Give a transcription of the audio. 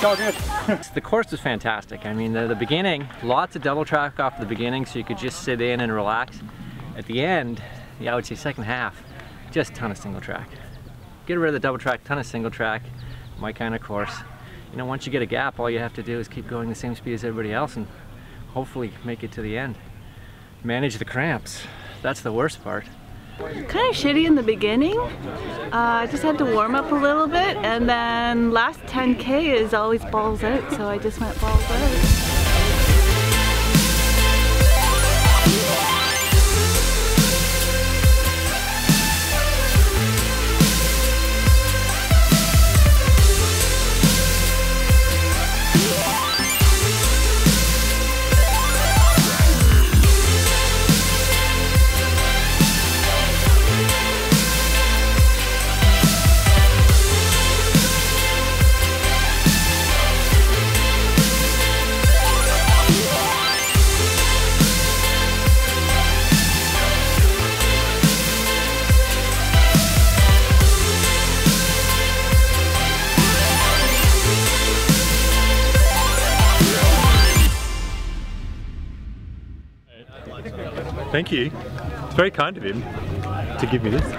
all good. The course was fantastic. I mean, the beginning, lots of double track off the beginning, so you could just sit in and relax. At the end, yeah, I would say second half, just a ton of single track. Get rid of the double track, ton of single track, my kind of course. You know, once you get a gap, all you have to do is keep going the same speed as everybody else and hopefully make it to the end. Manage the cramps. That's the worst part. Kind of shitty in the beginning. I just had to warm up a little bit, and then last 10K is always balls out, so I just went balls out. Thank you. It's very kind of him to give me this.